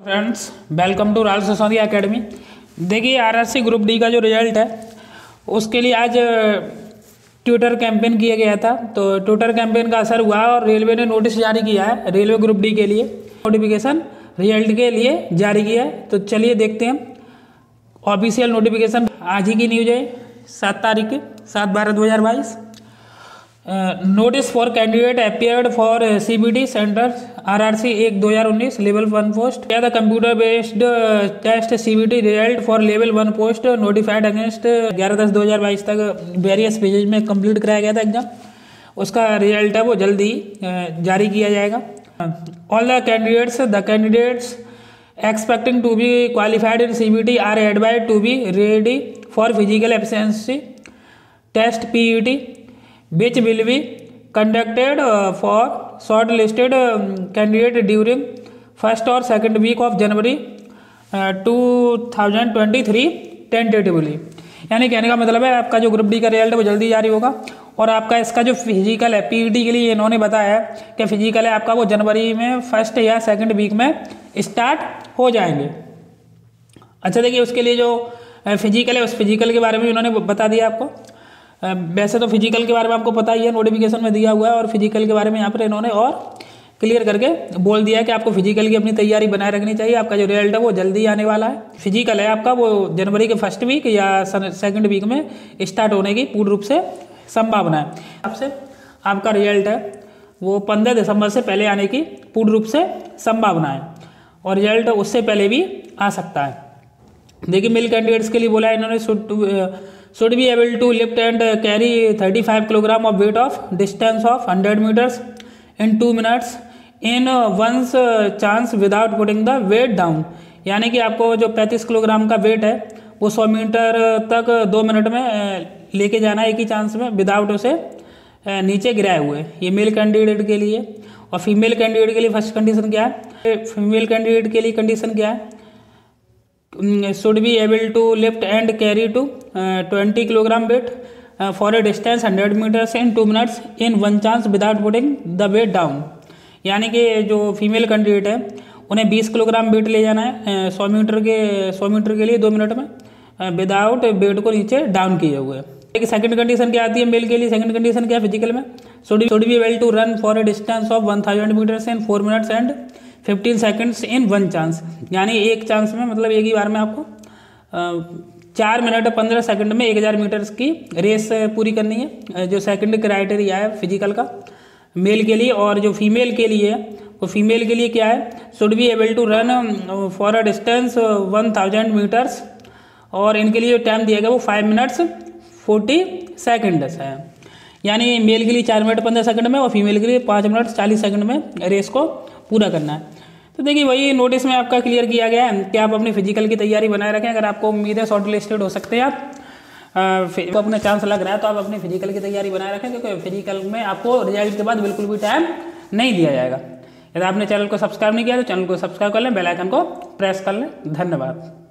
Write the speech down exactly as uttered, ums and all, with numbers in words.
Friends, welcome to राल Sisodia academy. देखिए, RRC group D का जो रिजल्ट है उसके लिए आज ट्विटर कैंपेन किया गया था। तो ट्विटर कैंपेन का असर हुआ और रेलवे ने नोटिस जारी किया है रेलवे ग्रुप डी के लिए, नोटिफिकेशन रिजल्ट के लिए जारी किया है। तो चलिए देखते हैं ऑफिशियल नोटिफिकेशन। आज ही की न्यूज है, सात तारीख के सात बारह दो हज़ार बाईस। Notice for candidate appeared for CBT centre RRC एक दो हज़ार उन्नीस लेवल वन पोस्ट या the computer based test CBT result for level one post notified against ग्यारह दस दो हज़ार बाईस तक वेरियस पेजेज में कंप्लीट कराया गया था एग्जाम। उसका रिजल्ट है वो जल्दी जारी किया जाएगा। All the candidates the candidates expecting to be qualified in C B T are advised to be ready for physical efficiency test P E T which will be conducted uh, for shortlisted um, candidate during first or second week of January uh, two thousand twenty-three tentatively। यानी कहने का मतलब है आपका जो group D का result है वो जल्दी जारी होगा और आपका इसका जो फिजिकल है पीईटी के लिए इन्होंने बताया है कि फिजिकल है आपका वो जनवरी में फर्स्ट या सेकंड वीक में स्टार्ट हो जाएंगे। अच्छा, देखिए उसके लिए जो फिजिकल है उस फिजिकल के बारे में उन्होंने बता दिया आपको। वैसे तो फिजिकल के बारे में आपको पता ही है, नोटिफिकेशन में दिया हुआ है, और फिजिकल के बारे में यहाँ पर इन्होंने और क्लियर करके बोल दिया है कि आपको फिजिकल की अपनी तैयारी बनाए रखनी चाहिए। आपका जो रिजल्ट है वो जल्दी आने वाला है। फिजिकल है आपका वो जनवरी के फर्स्ट वीक या सेकंड वीक में स्टार्ट होने की पूर्ण रूप से संभावना है। आपसे आपका रिजल्ट है वो पंद्रह दिसंबर से पहले आने की पूर्ण रूप से संभावना है और रिजल्ट उससे पहले भी आ सकता है। देखिए, मेल कैंडिडेट्स के लिए बोला है इन्होंने should be able to lift and carry thirty five kilogram of weight of distance of hundred metres in two minutes in once chance without putting the weight down. यानी कि आपको जो पैंतीस किलोग्राम का वेट है वो सौ मीटर तक दो मिनट में लेके जाना है एक ही चांस में, विदाउट उसे नीचे गिराए हुए। ये मेल कैंडिडेट के लिए। और फीमेल कैंडिडेट के लिए फर्स्ट कंडीशन क्या है? फीमेल कैंडिडेट के लिए कंडीशन क्या है? Should be able to lift and carry two twenty kilogram weight for a distance hundred metres in two minutes in one chance without putting the weight down. यानी कि जो female candidate है उन्हें बीस किलोग्राम वेट ले जाना है सौ मीटर के सौ मीटर के लिए दो मिनट में विदाउट वेट को नीचे डाउन किए हुए। देखिए, सेकंड कंडीशन क्या आती है मेल के लिए? सेकंड कंडीशन क्या है फिजिकल में? Should be able to run for a distance of one thousand metres in four minutes and fifteen seconds in one chance. यानी एक चांस में, मतलब एक ही बार में आपको चार मिनट पंद्रह सेकंड में एक हज़ार मीटर्स की रेस पूरी करनी है, जो सेकंड क्राइटेरिया है फिजिकल का मेल के लिए। और जो फीमेल के लिए है वो फीमेल के लिए क्या है? Should be able to run for a distance one thousand metres, और इनके लिए जो टाइम दिया गया वो फाइव मिनट्स फोर्टी सेकेंड्स है। यानी मेल के लिए चार मिनट पंद्रह सेकंड में और फीमेल के लिए पाँच मिनट चालीस सेकंड में रेस को पूरा करना है। तो देखिए, वही नोटिस में आपका क्लियर किया गया है कि आप अपनी फिजिकल की तैयारी बनाए रखें। अगर आपको उम्मीद है शॉर्ट लिस्टेड हो सकते हैं आप, तो अपने चांस लग रहा है तो आप अपनी फिजिकल की तैयारी बनाए रखें, क्योंकि फिजिकल में आपको रिजल्ट के बाद बिल्कुल भी टाइम नहीं दिया जाएगा। यदि आपने चैनल को सब्सक्राइब नहीं किया तो चैनल को सब्सक्राइब कर लें, बेल आइकन को प्रेस कर लें। धन्यवाद।